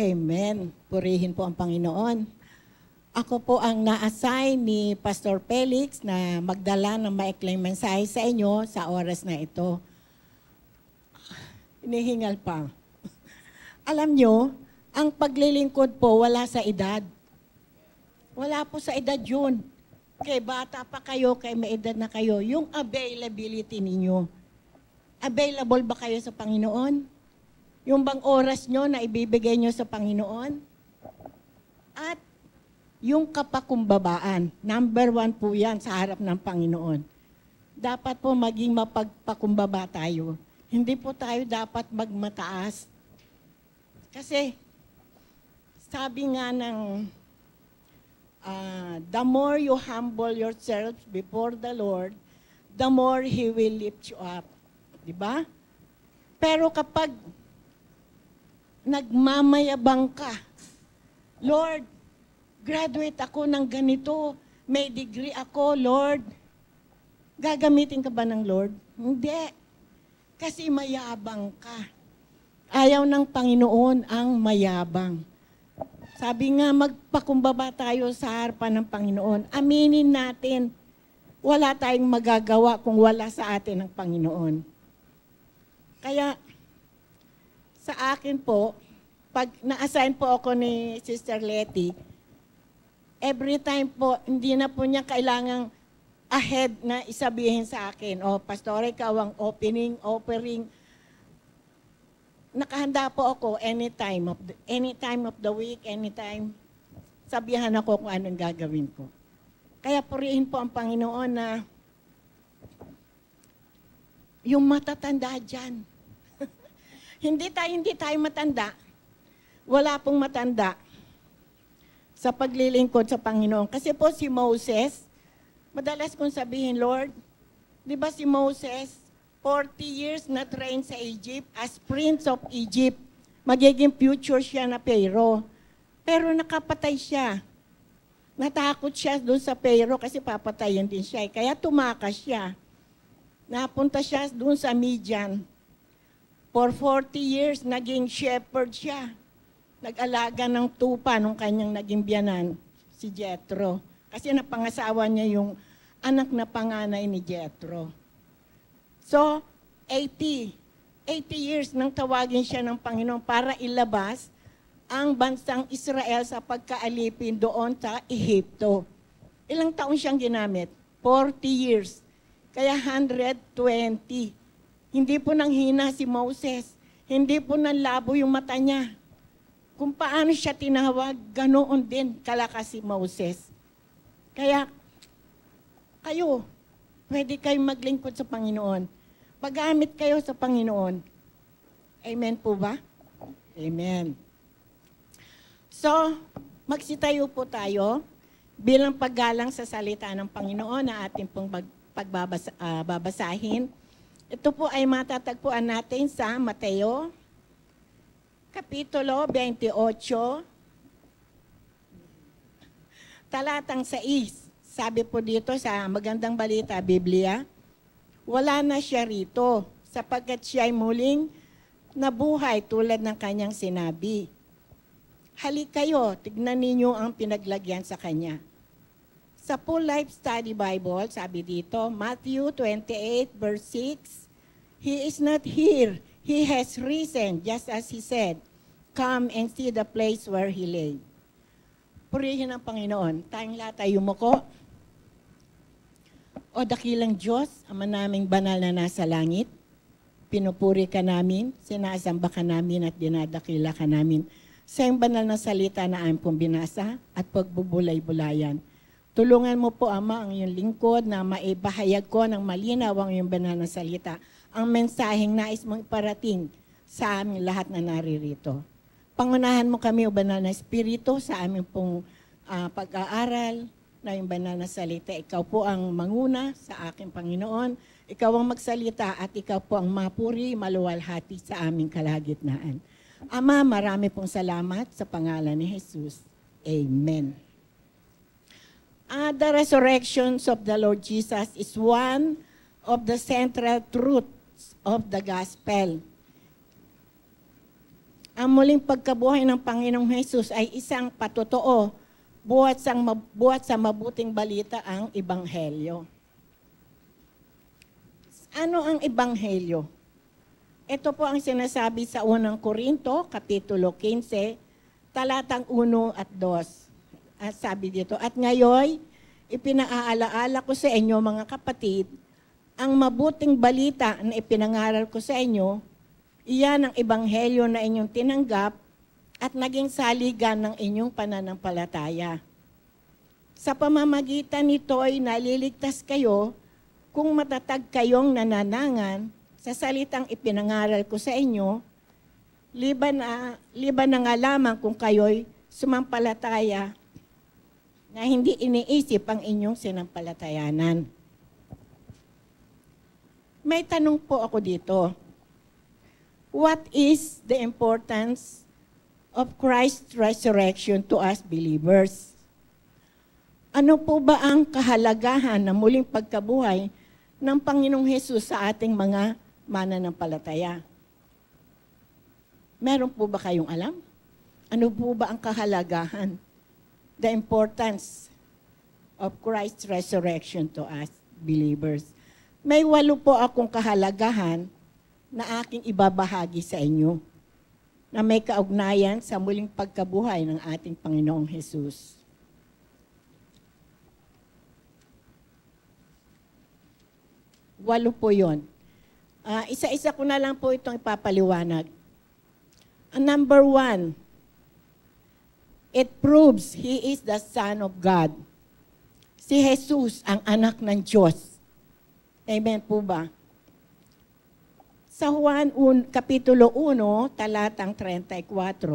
Amen. Purihin po ang Panginoon. Ako po ang na-assign ni Pastor Felix na magdala ng maikling mensahe sa inyo sa oras na ito. Inihingal pa. Alam nyo, ang paglilingkod po wala sa edad. Wala po sa edad yun. Kay bata pa kayo, kay may edad na kayo, yung availability ninyo. Available ba kayo sa Panginoon? Yung bang oras nyo na ibibigay nyo sa Panginoon? At yung kapakumbabaan, number 1 po yan sa harap ng Panginoon. Dapat po maging mapagpakumbaba tayo. Hindi po tayo dapat magmataas. Kasi sabi nga ng the more you humble yourself before the Lord, the more He will lift you up. Diba? Pero kapag nagmamayabang ka, Lord, graduate ako ng ganito, may degree ako, Lord. Gagamitin ka ba ng Lord? Hindi. Kasi mayabang ka. Ayaw ng Panginoon ang mayabang. Sabi nga, magpakumbaba tayo sa harapan ng Panginoon. Aminin natin, wala tayong magagawa kung wala sa atin ang Panginoon. Kaya, sa akin po, pag na-assign po ako ni Sister Letty, every time po, hindi na po niya kailangang ahead na isabihin sa akin, Pastor, ikaw ang offering. Nakahanda po ako any time of the week, anytime. Sabihan ako kung anong gagawin ko. Kaya purihin po ang Panginoon na yung matatanda dyan. Hindi tayo matanda. Wala pong matanda sa paglilingkod sa Panginoon. Kasi po si Moses, madalas kong sabihin, Lord, di ba si Moses, 40 years na train sa Egypt as Prince of Egypt. Magiging future siya na Pharaoh. Pero nakapatay siya. Natakot siya doon sa Pharaoh kasi papatayin din siya. Kaya tumakas siya. Napunta siya doon sa Midian. For 40 years, naging shepherd siya. Nag-alaga ng tupa nung kanyang naging biyanan, si Jethro. Kasi napangasawa niya yung anak na panganay ni Jethro. So, 80 years nang tawagin siya ng Panginoon para ilabas ang bansang Israel sa pagkaalipin doon sa Ehipto. Ilang taon siyang ginamit? 40 years. Kaya 120. Hindi po nanghina si Moses. Hindi po nanlabo yung mata niya. Kung paano siya tinawag, ganoon din kalakas si Moses. Kaya, kayo, pwede kayong maglingkod sa Panginoon. Paggamit kayo sa Panginoon. Amen po ba? Amen. So, magsitayo po tayo bilang paggalang sa salita ng Panginoon na ating pong babasahin. Ito po ay matatagpuan natin sa Mateo, Kapitulo 28, talatang 6. Sabi po dito sa Magandang Balita, Biblia, wala na siya rito sapagkat siya ay muling nabuhay tulad ng kanyang sinabi. Halik kayo, tignan ninyo ang pinaglagyan sa kanya. Sa Full Life Study Bible, sabi dito, Matthew 28, verse 6, He is not here. He has risen, just as He said. Come and see the place where He lay. Purihin ang Panginoon. Tayong lahat ay yumuko. O dakilang Diyos, Ama naming banal na nasa langit, pinupuri ka namin, sinasamba ka namin at dinadakila ka namin sa iyong banal na salita na aming pong binasa at pagbubulay-bulayan. Tulungan mo po, Ama, ang iyong lingkod na maibahayag ko ng malinaw ang iyong banal na salita, ang mensaheng nais mong iparating sa aming lahat na naririto. Pangunahan mo kami, o banal na Espiritu, sa aming pong pag-aaral na yung banal na salita. Ikaw po ang manguna sa aking Panginoon. Ikaw ang magsalita at ikaw po ang mapuri, maluwalhati sa aming kalagitnaan. Ama, marami pong salamat sa pangalan ni Jesus. Amen. The resurrections of the Lord Jesus is one of the central truths of the gospel. Ang muling pagkabuhay ng Panginoong Hesus ay isang patotoo buhat sa mabuting balita ang Ebanghelyo. Ano ang Ebanghelyo? Ito po ang sinasabi sa unang Korinto, Kapitulo 15, talatang 1 at 2. At sabi dito, at ngayon, ipinaaalaala ko sa inyo mga kapatid, ang mabuting balita na ipinangaral ko sa inyo, iyan ang ebanghelyo na inyong tinanggap at naging saligan ng inyong pananampalataya. Sa pamamagitan nito ay naliligtas kayo kung matatag kayong nananangan sa salitang ipinangaral ko sa inyo, liban na nga lamang kung kayo'y sumampalataya na hindi iniisip ang inyong sinampalatayanan. May tanong po ako dito. What is the importance of Christ's resurrection to us believers? Ano po ba ang kahalagahan ng muling pagkabuhay ng Panginoong Hesus sa ating mga mananampalataya? Meron po ba kayong alam? Ano po ba ang kahalagahan? The importance of Christ's resurrection to us believers. May 8 po akong kahalagahan na aking ibabahagi sa inyo na may kaugnayan sa muling pagkabuhay ng ating Panginoong Hesus. Walo po yun. Isa-isa ko na lang po itong ipapaliwanag. Number 1, it proves He is the Son of God. Si Jesus ang anak ng Diyos. Amen po ba? Sa Juan Kapitulo 1, talatang 34,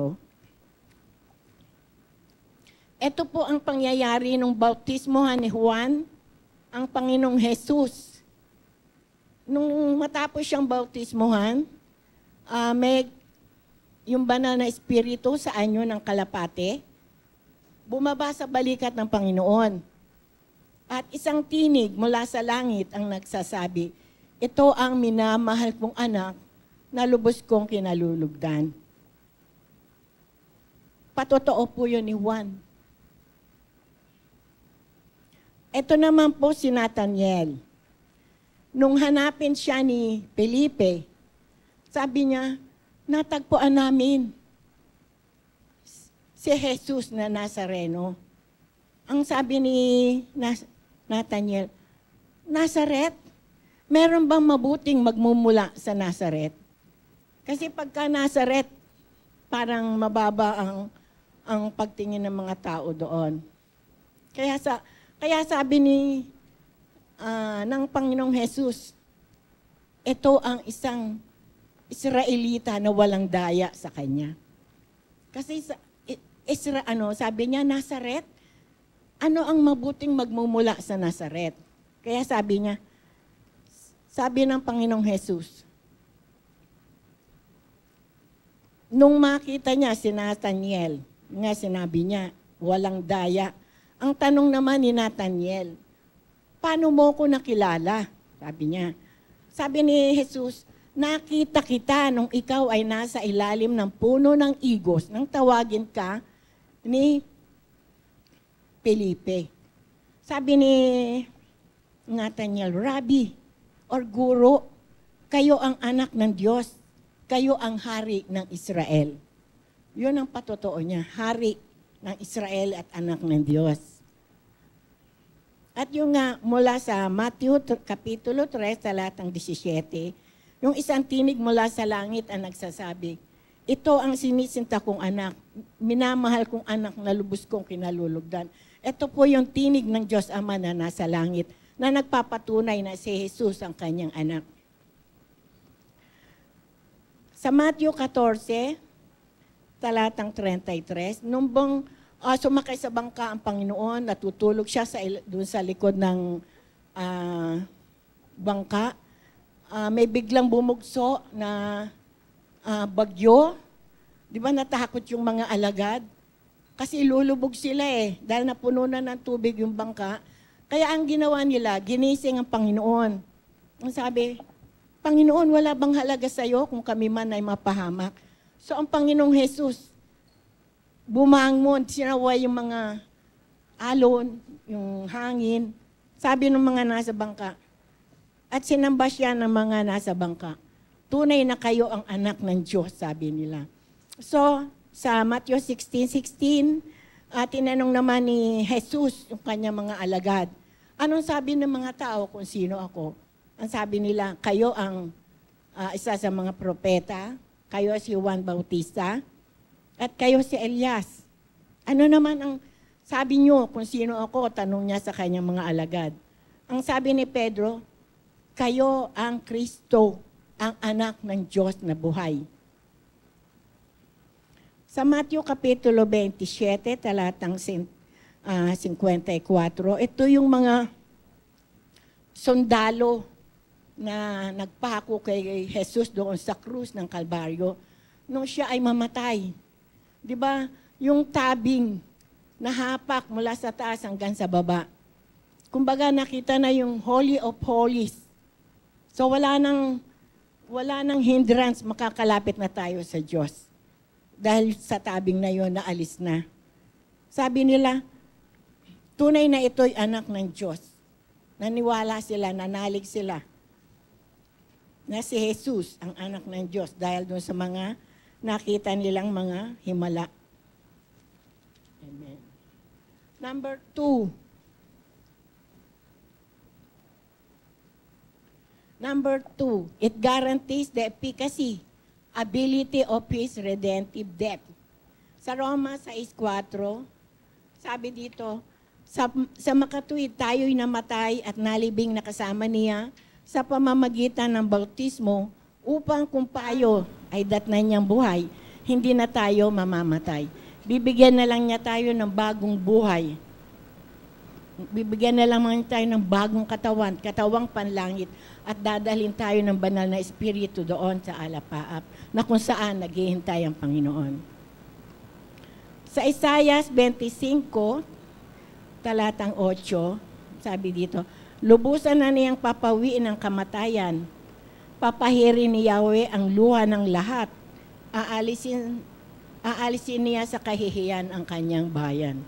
ito po ang pangyayari ng bautismohan ni Juan, ang Panginoong Hesus. Nung matapos siyang bautismohan, may yung banal na espiritu sa anyo ng kalapate, bumaba sa balikat ng Panginoon. At isang tinig mula sa langit ang nagsasabi, ito ang minamahal kong anak na lubos kong kinalulugdan. Patotoo po yun ni Juan. Ito naman po si Nathaniel. Nung hanapin siya ni Felipe, sabi niya, natagpuan namin si Jesus na Nazareno. Ang sabi ni Nathaniel, Nazaret? Meron bang mabuting magmumula sa Nazaret? Kasi pagka Nazaret, parang mababa ang pagtingin ng mga tao doon. Kaya sabi ng Panginoong Hesus, ito ang isang Israelita na walang daya sa kanya. Kasi sabi niya, Nazaret, ano ang mabuting magmumula sa Nazaret? Kaya sabi ng Panginoong Hesus, nung makita niya si Nathaniel, nga sinabi niya, walang daya. Ang tanong naman ni Nathaniel, paano mo ko nakilala? Sabi niya. Sabi ni Jesus, nakita kita nung ikaw ay nasa ilalim ng puno ng igos nang tawagin ka ni Felipe. Sabi ni Nathaniel, Rabbi, or guro, kayo ang anak ng Diyos, kayo ang hari ng Israel. Yun ang patotoo niya, hari ng Israel at anak ng Diyos. At yung nga, mula sa Matthew Kapitulo 3, talatang 17, yung isang tinig mula sa langit ang nagsasabi, ito ang sinisinta kong anak, minamahal kong anak na lubos kong kinalulugdan. Ito po yung tinig ng Diyos Ama na nasa langit, na nagpapatunay na si Jesus ang kanyang anak. Sa Matthew 14, talatang 33, nung sumakay sa bangka ang Panginoon, natutulog siya doon sa likod ng bangka, may biglang bumugso na bagyo. Di ba natakot yung mga alagad? Kasi lulubog sila dahil napuno na ng tubig yung bangka. Kaya ang ginawa nila, ginising ang Panginoon. Ang sabi, Panginoon, wala bang halaga sa iyo kung kami man ay mapahamak? So ang Panginoong Jesus, bumangon, sinaway yung mga alon, yung hangin, sabi ng mga nasa bangka, at sinamba siya ng mga nasa bangka. Tunay na kayo ang anak ng Diyos, sabi nila. So, sa Matthew 16:16, tinanong naman ni Jesus yung kanyang mga alagad, anong sabi ng mga tao kung sino ako? Ang sabi nila, kayo ang isa sa mga propeta, kayo si Juan Bautista, at kayo si Elias. Ano naman ang sabi nyo kung sino ako? Tanong niya sa kanyang mga alagad. Ang sabi ni Pedro, kayo ang Kristo, ang anak ng Diyos na buhay. Sa Matthew Kapitulo 27, talatang 54, ito yung mga sundalo na nagpako kay Jesus doon sa krus ng Kalbaryo nung siya ay mamatay. Di ba? Yung tabing na hapak mula sa taas hanggang sa baba. Kumbaga nakita na yung Holy of Holies. So wala nang hindrance, makakalapit na tayo sa Diyos. Dahil sa tabing na yon, naalis na. Sabi nila, tunay na ito'y anak ng Diyos. Naniwala sila, nanalig sila na si Jesus ang anak ng Diyos dahil doon sa mga nakita nilang mga himala. Amen. Number 2. Number 2, it guarantees the efficacy, ability of His redemptive death. Sa Roma 6:4, sabi dito, sa makatuwid tayo'y namatay at nalibing na kasama niya sa pamamagitan ng bautismo upang kung tayo ay datnan niyang buhay, hindi na tayo mamamatay. Bibigyan na lang niya tayo ng bagong buhay. Bibigyan na lang tayo ng bagong katawang panlangit, at dadalhin tayo ng banal na espiritu doon sa alapaap, na kung saan naghihintay ang Panginoon. Sa Isaiah 25, talatang 8, sabi dito, lubusan na niyang papawiin ang kamatayan, papahirin ni Yahweh ang luha ng lahat, aalisin niya sa kahihiyan ang kanyang bayan.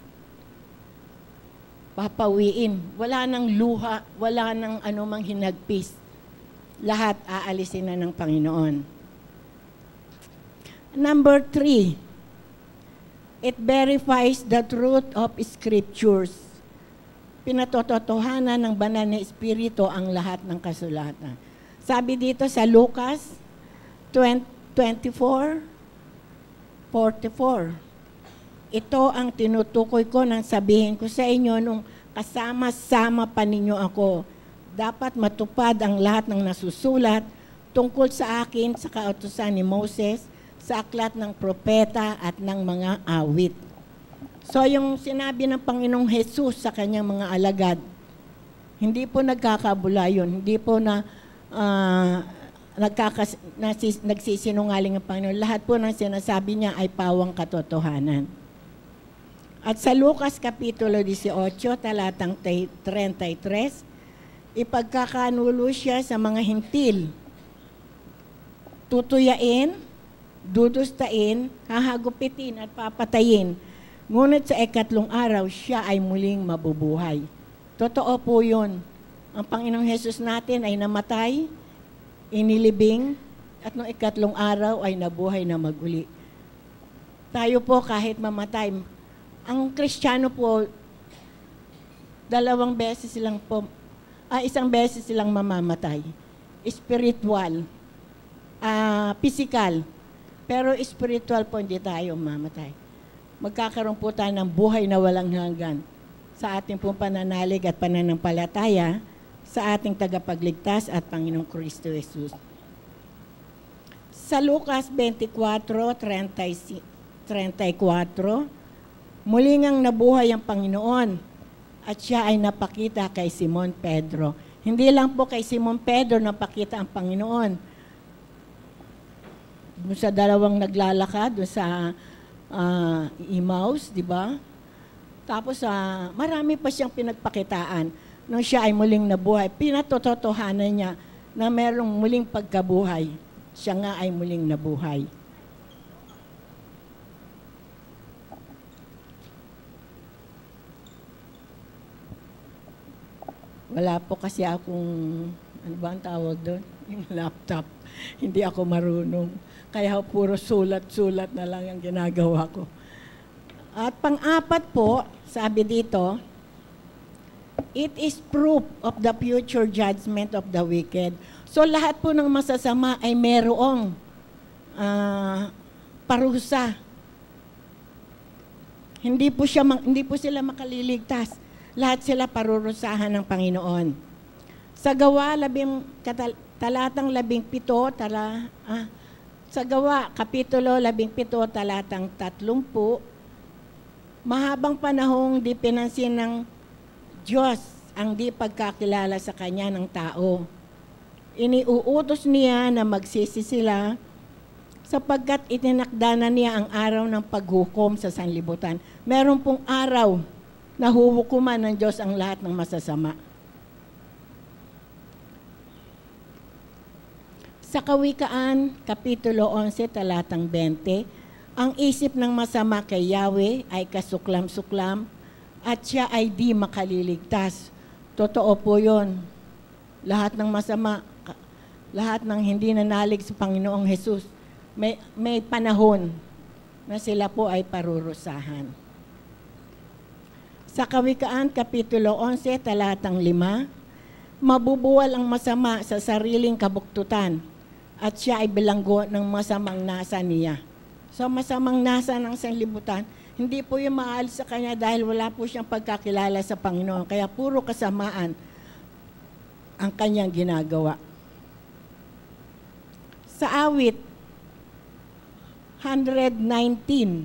Papawiin. Wala nang luha, wala nang anumang hinagpis. Lahat aalisin na ng Panginoon. Number 3, it verifies the truth of Scriptures. Pinatototohanan ng banal na Espiritu ang lahat ng kasulatan. Sabi dito sa Lucas 24:44, ito ang tinutukoy ko nang sabihin ko sa inyo nung kasama-sama pa ninyo ako. Dapat matupad ang lahat ng nasusulat tungkol sa akin sa kautusan ni Moses, sa aklat ng propeta at ng mga awit. So yung sinabi ng Panginoong Jesus sa kanyang mga alagad, hindi po nagkakabula yun, hindi po nagsisinungaling ang Panginoon. Lahat po ng sinasabi niya ay pawang katotohanan. At sa Lucas Kapitulo 18, talatang 33, ipagkakanulo siya sa mga hintil, tutuyain, dudustain, hahagupitin at papatayin. Ngunit sa ikatlong araw, siya ay muling mabubuhay. Totoo po yun. Ang Panginoong Jesus natin ay namatay, inilibing, at noong ikatlong araw ay nabuhay na maguli. Tayo po kahit mamatay, ang Kristiyano po, isang beses silang mamamatay. Spiritual, physical, pero spiritual po hindi tayo mamamatay. Magkakaroon po tayo ng buhay na walang hanggan sa ating pong pananalig at pananampalataya sa ating tagapagligtas at Panginoong Kristo Jesus. Sa Lucas 24:34, muling ang nabuhay ang Panginoon at siya ay napakita kay Simon Pedro. Hindi lang po kay Simon Pedro napakita ang Panginoon. Doon sa dalawang naglalakad, doon sa Emmaus, di ba? Tapos marami pa siyang pinagpakitaan nung siya ay muling nabuhay. Pinatototohanan niya na merong muling pagkabuhay. Siya nga ay muling nabuhay. Wala po kasi akong, ano ba ang tawag doon? Yung laptop. Hindi ako marunong. Kaya puro sulat-sulat na lang ang ginagawa ko. At pang-apat po, sabi dito, it is proof of the future judgment of the wicked. So lahat po ng masasama ay merong parusa. Hindi po sila makaliligtas. Lahat sila parurusahan ng Panginoon. Sa Gawa, talatang 17, sa Gawa, Kapitulo 17, talatang 30, mahabang panahong di pinansin ng Diyos ang di pagkakilala sa Kanya ng tao. Iniuutos niya na magsisi sila sapagkat itinakda na niya ang araw ng paghukom sa sanlibutan. Meron pong araw na huhukuman ng Diyos ang lahat ng masasama. Sa Kawikaan, Kapitulo 11, talatang 20, ang isip ng masama kay Yahweh ay kasuklam-suklam at siya ay di makaliligtas. Totoo po yun. Lahat ng masama, lahat ng hindi nanalig sa Panginoong Hesus, may panahon na sila po ay parurusahan. Sa Kawikaan, Kapitulo 11, talatang 5, mabubuwal ang masama sa sariling kabuktutan at siya ay bilanggo ng masamang nasa niya. So masamang nasa ng sanlibutan, hindi po yung maalis sa kanya dahil wala po siyang pagkakilala sa Panginoon. Kaya puro kasamaan ang kanyang ginagawa. Sa awit, 119,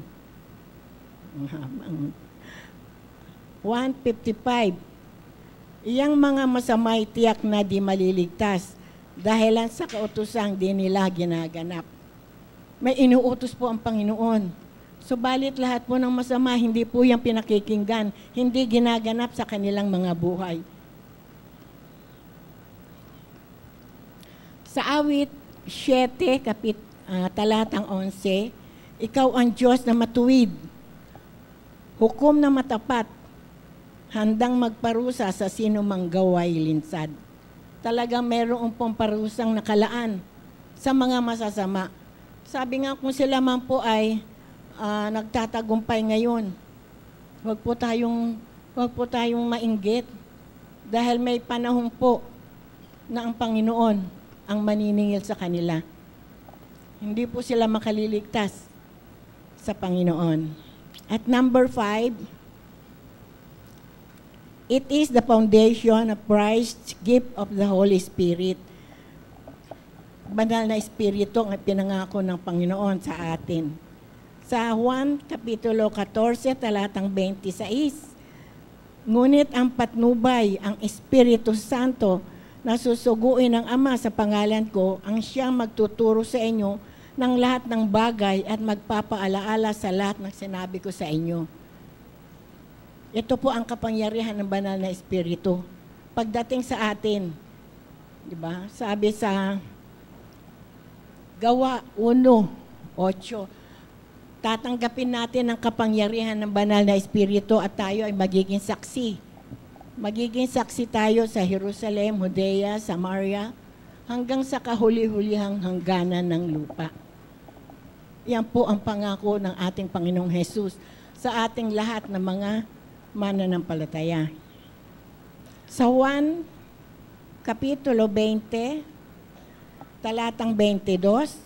155, iyang mga masamay tiyak na di maliligtas dahilan sa kautusang di nila ginaganap. May inuutos po ang Panginoon. Subalit lahat po ng masama, hindi po yung pinakikinggan, hindi ginaganap sa kanilang mga buhay. Sa awit 7, talatang 11, ikaw ang Diyos na matuwid, hukom na matapat, handang magparusa sa sino mang gaway linsad. Talagang mayroong pong parusang nakalaan sa mga masasama. Sabi nga kung sila man po ay nagtatagumpay ngayon, wag po tayong mainggit dahil may panahon po na ang Panginoon ang maniningil sa kanila. Hindi po sila makaliligtas sa Panginoon. At number 5, it is the foundation of Christ's gift of the Holy Spirit. Banal na Espiritu ang pinangako ng Panginoon sa atin. Sa Juan, Kapitulo 14, talatang 26, ngunit ang patnubay, ang Espiritu Santo, na susuguin ng Ama sa pangalan ko, ang siyang magtuturo sa inyo ng lahat ng bagay at magpapaalaala sa lahat ng sinabi ko sa inyo. Ito po ang kapangyarihan ng banal na Espiritu. Pagdating sa atin, di ba? Sabi sa Gawa 1:8, tatanggapin natin ang kapangyarihan ng banal na Espiritu at tayo ay magiging saksi. Magiging saksi tayo sa Jerusalem, Judea, Samaria, hanggang sa kahuli-hulihang hangganan ng lupa. Yan po ang pangako ng ating Panginoong Hesus sa ating lahat ng mga mananampalataya. Sa Juan, Kapitulo 20, talatang 22,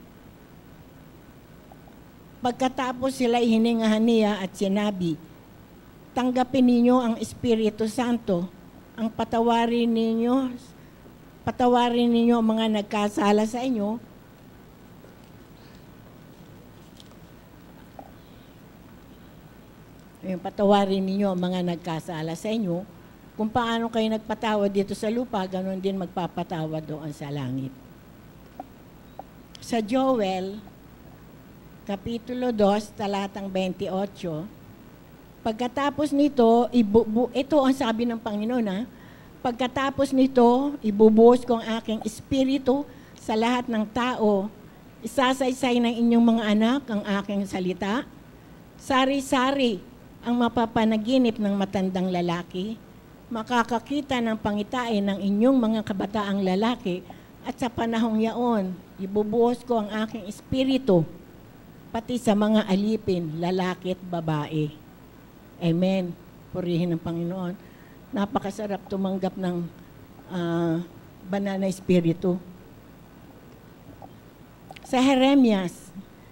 pagkatapos sila'y hiningahan niya at sinabi, tanggapin ninyo ang Espiritu Santo, ang patawarin ninyo ang mga nagkasala sa inyo, yung patawarin ninyo ang mga nagkasala sa inyo, kung paano kayo nagpatawad dito sa lupa, ganoon din magpapatawad doon sa langit. Sa Joel, Kapitulo 2, talatang 28, pagkatapos nito, ito ang sabi ng Panginoon, pagkatapos nito, ibubuhos ko ang aking espiritu sa lahat ng tao, isasaysay ng inyong mga anak ang aking salita, sari-sari ang mapapanaginip ng matandang lalaki, makakakita ng pangitain ng inyong mga kabataang lalaki at sa panahong yaon, ibubuhos ko ang aking espiritu pati sa mga alipin, lalaki at babae. Amen. Purihin ng Panginoon. Napakasarap tumanggap ng banal na espiritu. Sa Jeremias,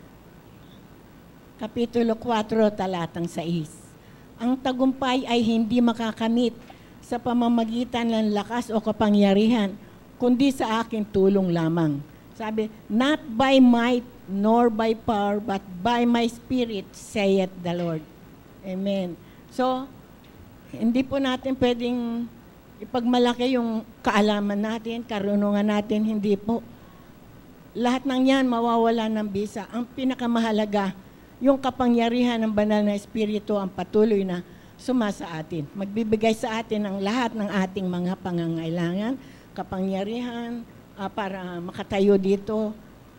Kapitulo 4, talatang 6. Ang tagumpay ay hindi makakamit sa pamamagitan ng lakas o kapangyarihan, kundi sa aking tulong lamang. Sabi, not by might nor by power, but by my spirit, saith the Lord. Amen. So, hindi po natin pwedeng ipagmalaki yung kaalaman natin, karunungan natin, hindi po. Lahat ng yan mawawala ng bisa. Ang pinakamahalaga, yung kapangyarihan ng banal na espiritu ang patuloy na sumasa atin. Magbibigay sa atin ang lahat ng ating mga pangangailangan, kapangyarihan, para makatayo dito.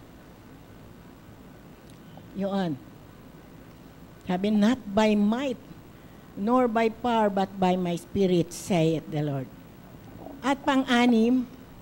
Yun. Sabi, not by might, nor by power, but by my spirit, saith the Lord. At pang-anim,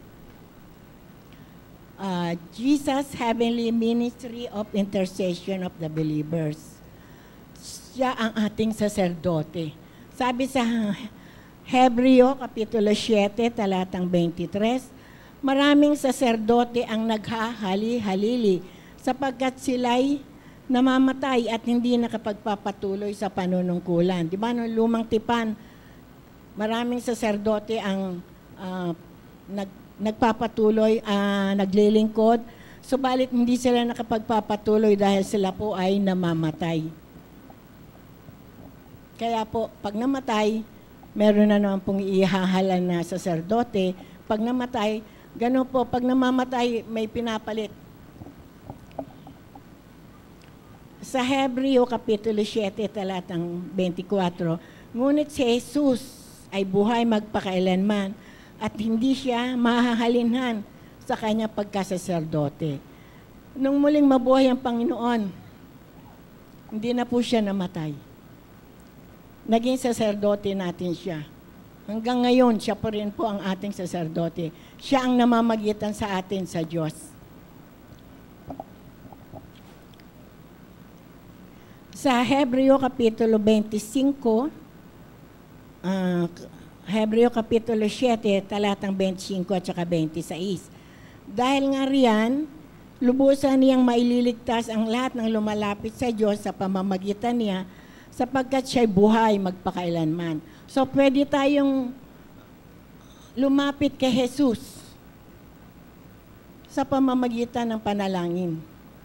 Jesus' heavenly ministry of intercession of the believers. Siya ang ating saserdote. Sabi sa Hebreo, Kapitulo 7, talatang 23, maraming saserdote ang naghahali-halili sapagkat sila'y namamatay at hindi nakapagpapatuloy sa panunungkulan. Di ba, noong lumang tipan, maraming saserdote ang nagpapatuloy, naglilingkod, subalit hindi sila nakapagpapatuloy dahil sila po ay namamatay. Kaya po, pag namatay, meron na naman pong ihahalan na saserdote. Pag namatay, gano'n po, pag namamatay, may pinapalit. Sa Hebreo, Kapitulo 7, talatang 24, ngunit si Jesus ay buhay magpakailanman at hindi siya mahahalinhan sa kanya pagkasaserdote. Nung muling mabuhay ang Panginoon, hindi na po siya namatay. Naging saserdote natin siya. Hanggang ngayon, siya pa rin po ang ating saserdote. Siya ang namamagitan sa atin sa Diyos. Sa Hebreo Kapitulo 25, Hebreo Kapitulo 7, talatang 25 at saka 26. Dahil nga riyan, lubusan niyang maililigtas ang lahat ng lumalapit sa Diyos sa pamamagitan niya, sapagkat siya'y buhay magpakailanman. So, pwede tayong lumapit kay Jesus sa pamamagitan ng panalangin.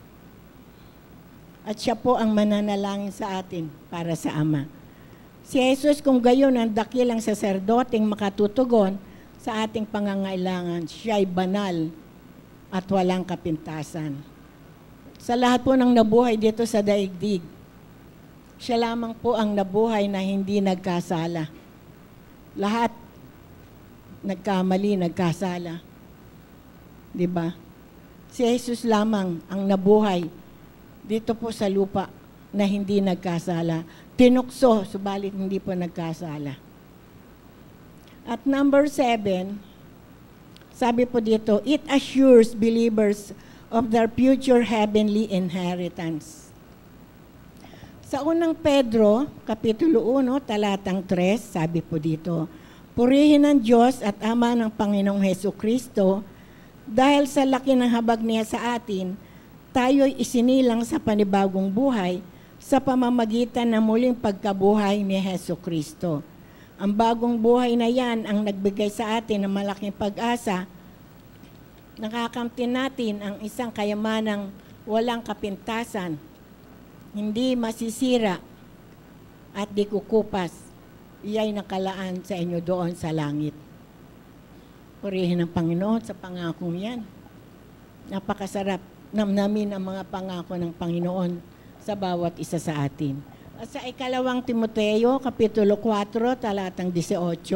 At siya po ang mananalangin sa atin para sa Ama. Si Jesus, kung gayon ang dakilang saserdoteng makatutugon sa ating pangangailangan, siya'y banal at walang kapintasan. Sa lahat po ng nabuhay dito sa daigdig, siya lamang po ang nabuhay na hindi nagkasala. Lahat nagkamali, nagkasala. Diba? Si Jesus lamang ang nabuhay dito po sa lupa na hindi nagkasala. Tinukso, subalit hindi po nagkasala. At number 7, sabi po dito, it assures believers of their future heavenly inheritance. Sa unang Pedro, Kapitulo 1, talatang 3, sabi po dito, purihin ang Diyos at Ama ng Panginoong Hesukristo, dahil sa laki ng habag niya sa atin, tayo'y isinilang sa panibagong buhay sa pamamagitan ng muling pagkabuhay ni Hesukristo. Ang bagong buhay na yan ang nagbigay sa atin ng malaking pag-asa. Nakakamtin natin ang isang kayamanang walang kapintasan, hindi masisira at di kukupas. Iya'y nakalaan sa inyo doon sa langit. Purihin ng Panginoon sa pangakong yan. Napakasarap namnamin ang mga pangako ng Panginoon sa bawat isa sa atin. At sa ikalawang Timoteo, Kapitulo 4, talatang 18,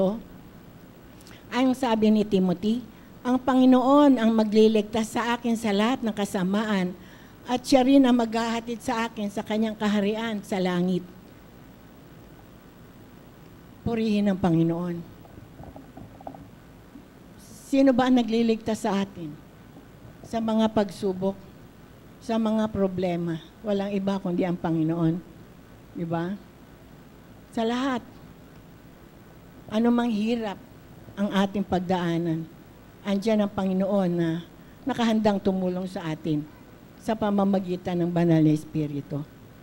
ang sabi ni Timothy, ang Panginoon ang magliligtas sa akin sa lahat ng kasamaan at siya rin ang maghahatid sa akin sa kanyang kaharian sa langit. Purihin ng Panginoon. Sino ba ang nagliligtas sa atin? Sa mga pagsubok, sa mga problema. Walang iba kundi ang Panginoon. Di ba? Sa lahat. Anumang hirap ang ating pagdaanan, andyan ang Panginoon na nakahandang tumulong sa atin sa pamamagitan ng Banal na Espiritu.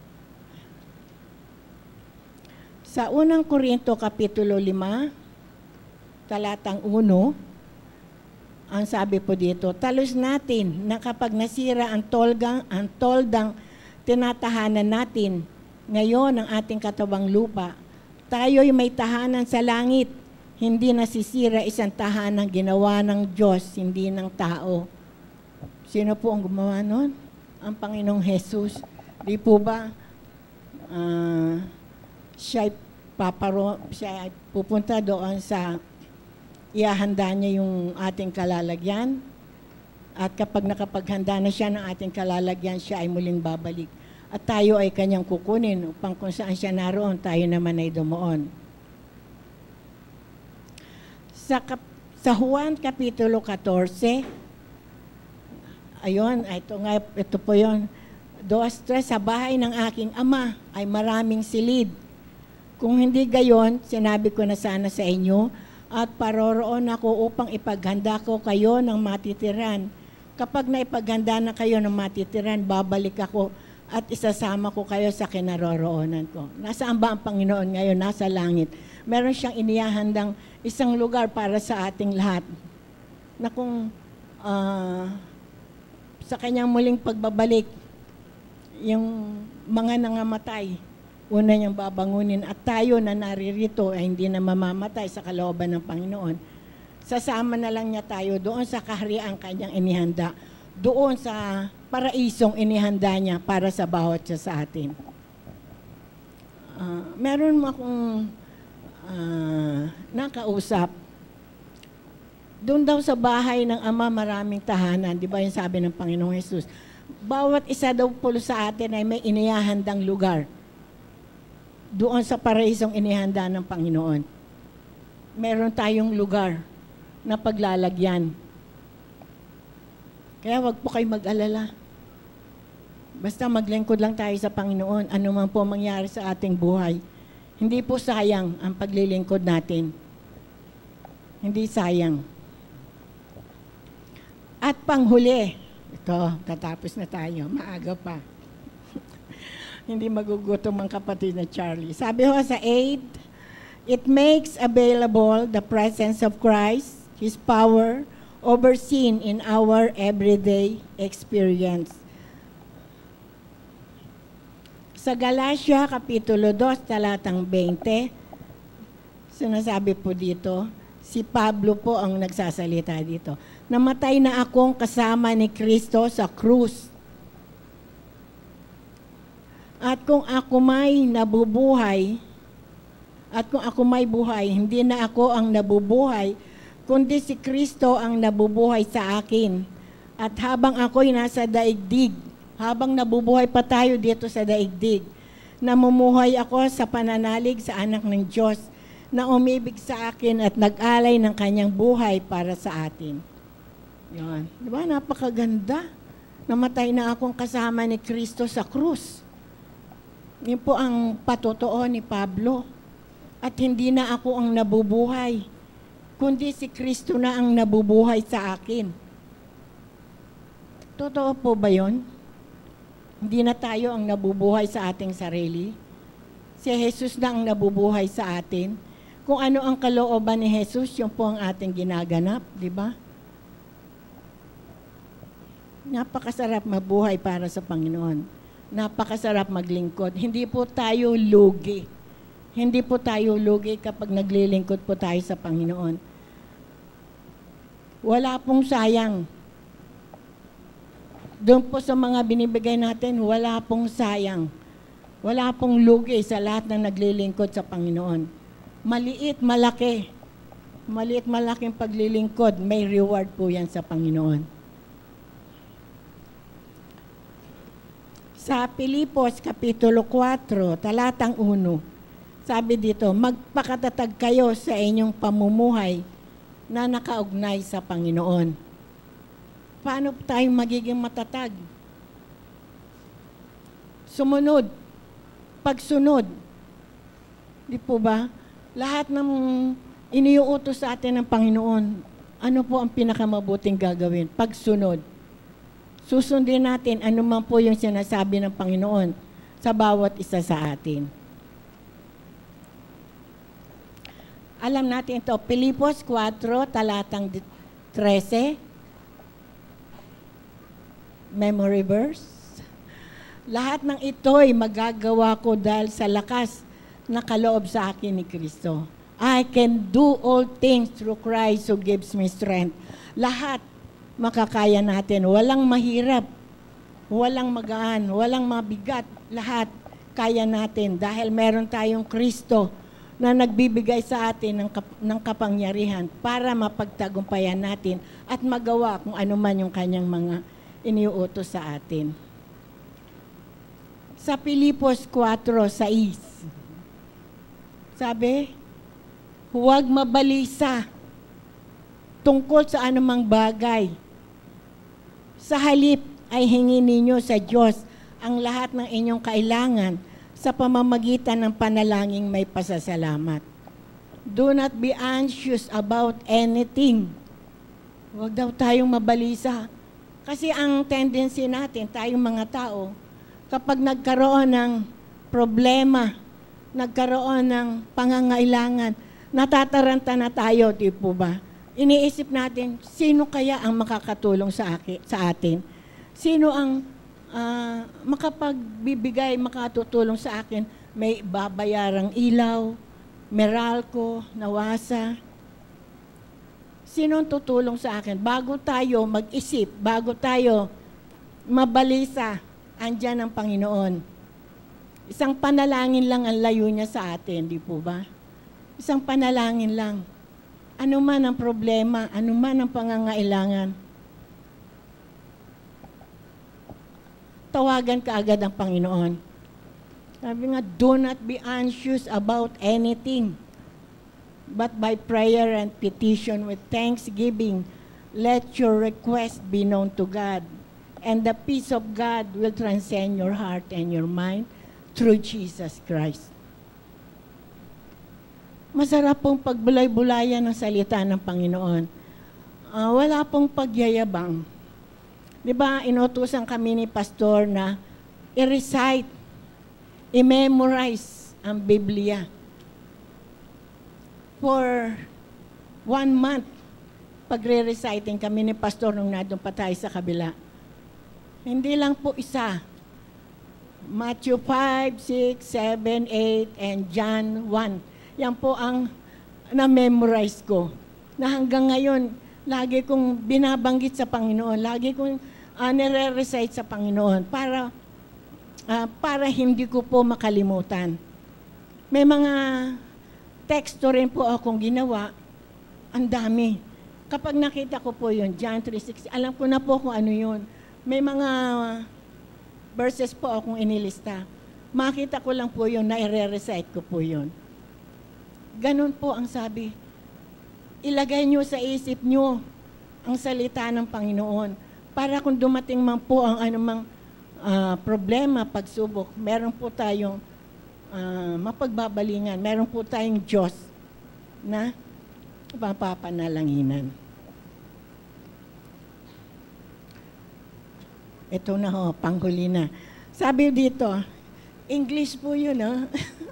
Sa unang Korinto Kapitulo 5, talatang 1, ang sabi po dito, talos natin na kapag nasira ang toldang tinatahanan natin ngayon ang ating katawang lupa, tayo'y may tahanan sa langit, hindi nasisira isang tahanan ginawa ng Diyos, hindi ng tao. Sino po ang gumawa nun? Ang Panginoong Jesus. Di po ba siya pupunta doon sa ihahanda niya yung ating kalalagyan. At kapag nakapaghanda na siya ng ating kalalagyan, siya ay muling babalik. At tayo ay kanyang kukunin upang kung saan siya naroon, tayo naman ay dumoon. Sa Juan Kapitulo 14, ayun, ito po yun. 2-3, sa bahay ng aking ama ay maraming silid. Kung hindi gayon, sinabi ko na sana sa inyo, at paroroon ako upang ipaghanda ko kayo ng matitiran. Kapag naipaghanda na kayo ng matitiran, babalik ako at isasama ko kayo sa kinaroroonan ko. Nasaan ba ang Panginoon ngayon? Nasa langit. Meron siyang inihahandang isang lugar para sa ating lahat. Na kung sa kanyang muling pagbabalik, yung mga nangamatay, una niyang babangunin at tayo na naririto ay hindi na mamamatay sa kalooban ng Panginoon. Sasama na lang niya tayo doon sa kahariang kanyang inihanda, doon sa paraisong inihanda niya para sa bawat siya sa atin. Meron mo akong nakausap. Doon daw sa bahay ng Ama maraming tahanan, di ba yung sabi ng Panginoong Jesus? Bawat isa daw po sa atin ay may inihahandang lugar doon sa paraisong inihanda ng Panginoon. Meron tayong lugar na paglalagyan. Kaya wag po kayo mag-alala. Basta maglingkod lang tayo sa Panginoon, ano man po mangyari sa ating buhay. Hindi po sayang ang paglilingkod natin. Hindi sayang. At panghuli, ito, tatapos na tayo, maaga pa. Hindi magugutom ang kapatid na Charlie. Sabi ho sa 8, it makes available the presence of Christ, His power, overseen in our everyday experience. Sa Galatia, Kapitulo 2, talatang 20, sinasabi po dito, si Pablo po ang nagsasalita dito. Namatay na akong kasama ni Kristo sa krus. At kung ako may nabubuhay, hindi na ako ang nabubuhay, kundi si Kristo ang nabubuhay sa akin. At habang ako'y nasa daigdig, habang nabubuhay pa tayo dito sa daigdig, namumuhay ako sa pananalig sa anak ng Diyos na umibig sa akin at nag-alay ng kanyang buhay para sa atin. Yan. Diba? Napakaganda. Namatay na akong kasama ni Kristo sa krus. Yun po ang patotoo ni Pablo. At hindi na ako ang nabubuhay, kundi si Kristo na ang nabubuhay sa akin. Totoo po ba yun? Hindi na tayo ang nabubuhay sa ating sarili. Si Jesus na ang nabubuhay sa atin. Kung ano ang kalooban ni Jesus, yun po ang ating ginaganap, di ba? Napakasarap mabuhay para sa Panginoon. Napakasarap maglingkod. Hindi po tayo lugi. Hindi po tayo lugi kapag naglilingkod po tayo sa Panginoon. Wala pong sayang. Doon po sa mga binibigay natin, wala pong sayang. Wala pong lugi sa lahat ng naglilingkod sa Panginoon. Maliit, malaki. Maliit, malaking paglilingkod, may reward po yan sa Panginoon. Sa Pilipos, Kapitulo 4, talatang 1, sabi dito, magpakatatag kayo sa inyong pamumuhay na nakaugnay sa Panginoon. Paano tayo magiging matatag? Sumunod, pagsunod. Di po ba? Lahat ng iniuutos sa atin ng Panginoon, ano po ang pinakamabuting gagawin? Pagsunod. Susundin natin ano man po yung sinasabi ng Panginoon sa bawat isa sa atin. Alam natin ito, Pilipos 4, talatang 13. Memory verse. Lahat ng ito'y magagawa ko dahil sa lakas na kaloob sa akin ni Kristo. I can do all things through Christ who gives me strength. Lahat makakaya natin. Walang mahirap, walang magaan, walang mabigat. Lahat kaya natin dahil meron tayong Kristo na nagbibigay sa atin ng kapangyarihan para mapagtagumpayan natin at magawa kung ano man yung kanyang mga iniuutos sa atin. Sa Pilipos 4:6, sabi, huwag mabalisa tungkol sa anumang bagay. Sa halip ay hingin ninyo sa Diyos ang lahat ng inyong kailangan sa pamamagitan ng panalangin may pasasalamat. Do not be anxious about anything. Huwag daw tayong mabalisa. Kasi ang tendency natin, tayong mga tao, kapag nagkaroon ng problema, nagkaroon ng pangangailangan, natataranta na tayo, di po ba? Iniisip natin, sino kaya ang makakatulong sa atin? Sino ang makapagbibigay, makatutulong sa akin? May babayarang ilaw, Meralco, Nawasa. Sino ang tutulong sa akin? Bago tayo mag-isip, bago tayo mabalisa, andyan ang Panginoon. Isang panalangin lang ang layo niya sa atin, di po ba? Isang panalangin lang. Ano man ang problema, ano man ang pangangailangan, tawagan ka agad ang Panginoon. Sabi nga, do not be anxious about anything, but by prayer and petition with thanksgiving, let your request be known to God. And the peace of God will transcend your heart and your mind through Jesus Christ. Masarap pong pagbulay-bulayan ng salita ng Panginoon. Wala pong pagyayabang. Di ba, inutusan kami ni Pastor na i-recite, i-memorize ang Biblia. For 1 month, pagre-reciting kami ni Pastor nung nandun pa tayo sa kabila. Hindi lang po isa. Matthew 5, 6, 7, 8, and John 1. Yan po ang na-memorize ko. Na hanggang ngayon, lagi kong binabanggit sa Panginoon. Lagi kong nire-recite sa Panginoon para hindi ko po makalimutan. May mga teksto rin po akong ginawa. Ang dami. Kapag nakita ko po yun, John 3:6, alam ko na po kung ano yun. May mga verses po akong inilista. Makita ko lang po yun, na-recite ko po yun. Ganun po ang sabi. Ilagay nyo sa isip nyo ang salita ng Panginoon para kung dumating man po ang anumang problema, pagsubok, meron po tayong mapagbabalingan, meron po tayong Diyos na mapapanalanginan. Ito na ho, panghuli na. Sabi dito, English po yun, ha?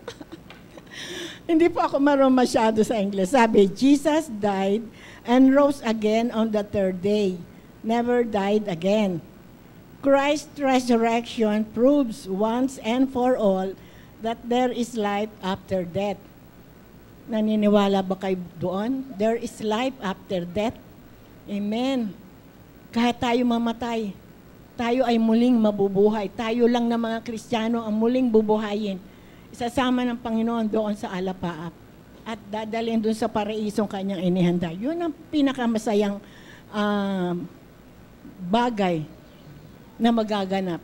Hindi po ako marunong masyado sa English. Sabi, Jesus died and rose again on the third day. Never died again. Christ's resurrection proves once and for all that there is life after death. Naniniwala ba kayo doon? There is life after death. Amen. Kahit tayo mamatay, tayo ay muling mabubuhay. Tayo lang na mga Kristiyano ang muling bubuhayin. Isasama ng Panginoon doon sa alapaap at dadalhin doon sa paraisong kanyang inihanda. Yun ang pinakamasayang bagay na magaganap.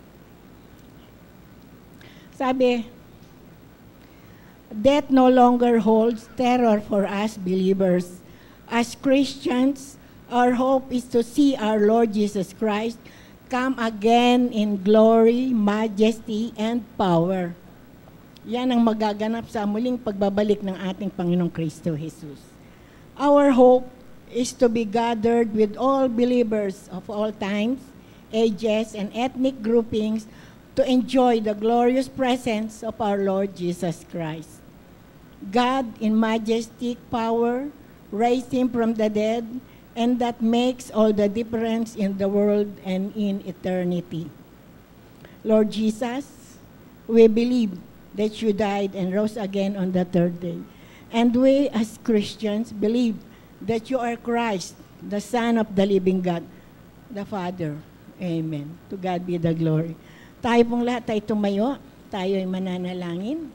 Sabi, death no longer holds terror for us believers As Christians, our hope is to see our Lord Jesus Christ come again in glory, majesty, and power. Yan ang magaganap sa muling pagbabalik ng ating Panginoong Kristo Jesus. Our hope is to be gathered with all believers of all times, ages, and ethnic groupings to enjoy the glorious presence of our Lord Jesus Christ. God, in majestic power, raised him from the dead, and that makes all the difference in the world and in eternity. Lord Jesus, we believe that you died and rose again on the third day. And we as Christians believe that you are Christ, the Son of the living God, the Father. Amen. To God be the glory. Tayo pong lahat ay tumayo. Tayo ay mananalangin.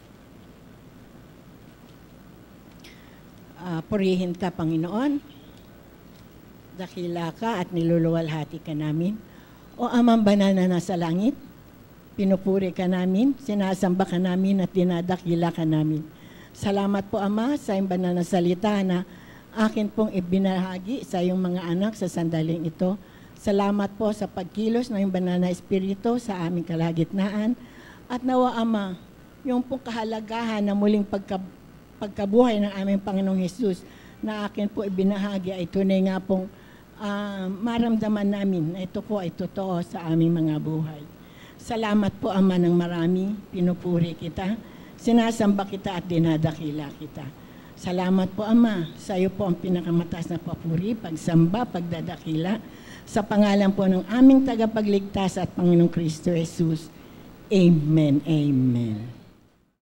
Purihin ka, Panginoon. Dakila ka at niluluwalhati ka namin. O Amang banal na nasa langit, pinupuri ka namin, sinasamba ka namin at dinadakila ka namin. Salamat po, Ama, sa iyong banal na salita na akin pong ibinahagi sa iyong mga anak sa sandaling ito. Salamat po sa pagkilos ng iyong banal na Espiritu sa aming kalagitnaan. At nawa, Ama, yung pong kahalagahan na muling pagkabuhay ng aming Panginoong Hesus na akin po ibinahagi ay tunay nga pong maramdaman namin na ito po ay totoo sa aming mga buhay. Salamat po, Ama, ng marami. Pinupuri kita, sinasamba kita at dinadakila kita. Salamat po, Ama. Sa iyo po ang pinakamataas na papuri, pagsamba, pagdadakila. Sa pangalan po ng aming tagapagligtas at Panginoong Kristo Jesus. Amen. Amen.